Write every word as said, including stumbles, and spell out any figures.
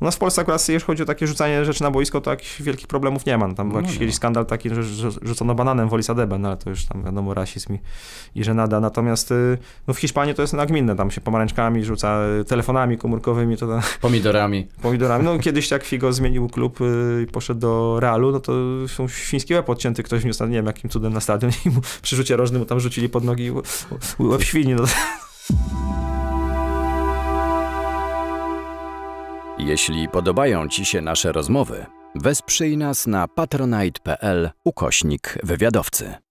U nas w Polsce akurat, jeśli chodzi o takie rzucanie rzeczy na boisko, to jakichś wielkich problemów nie ma. No, tam był No jakiś nie. kiedyś skandal taki, że rzucono bananem w Olisadebe, no ale to już tam wiadomo rasizm i, i żenada. Natomiast no, w Hiszpanii to jest nagminne, tam się pomarańczkami rzuca, telefonami komórkowymi, to tam, Pomidorami. pomidorami. No kiedyś jak Figo zmienił klub i poszedł do Realu, no to są świński łeb odcięty, ktoś wniósł, nie wiem jakim cudem na stadion i mu przy rzucie rożnym mu tam rzucili pod nogi łeb świni. No. Jeśli podobają Ci się nasze rozmowy, wesprzyj nas na patronite kropka pl ukośnik wywiadowcy.